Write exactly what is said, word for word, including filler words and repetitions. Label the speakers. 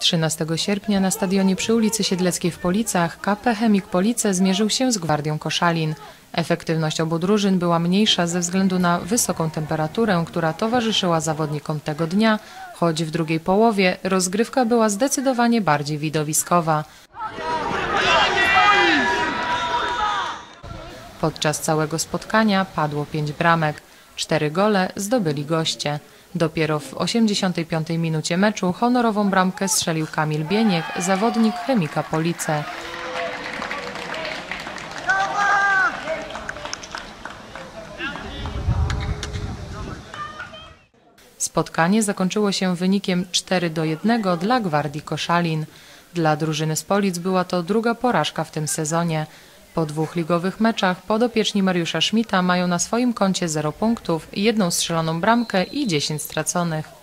Speaker 1: trzynastego sierpnia na stadionie przy ulicy Siedleckiej w Policach K P Chemik Police zmierzył się z Gwardią Koszalin. Efektywność obu drużyn była mniejsza ze względu na wysoką temperaturę, która towarzyszyła zawodnikom tego dnia, choć w drugiej połowie rozgrywka była zdecydowanie bardziej widowiskowa. Podczas całego spotkania padło pięć bramek. Cztery gole zdobyli goście. Dopiero w osiemdziesiątej piątej minucie meczu honorową bramkę strzelił Kamil Bieniek, zawodnik Chemika Police. Spotkanie zakończyło się wynikiem cztery do jednego dla Gwardii Koszalin. Dla drużyny z Polic była to druga porażka w tym sezonie. Po dwóch ligowych meczach podopieczni Mariusza Schmidta mają na swoim koncie zero punktów, jedną strzeloną bramkę i dziesięć straconych.